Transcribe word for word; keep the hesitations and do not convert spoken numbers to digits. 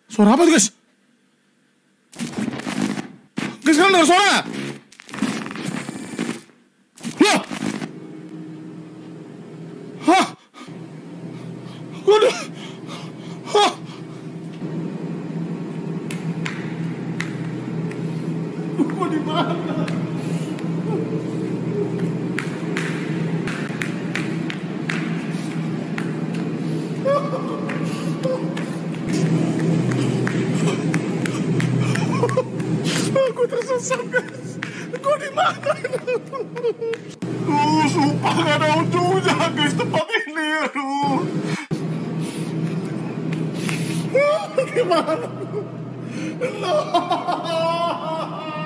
Suara apa tuh, guys? Guys, kalian dengar suara? Loh! Hah? Waduh! Hah? Gua di mana? Aku tersesat, guys. Gua di mana? Uh, sumpah gak ada ujungnya, guys, tempat ini. Aduh. Gimana? No.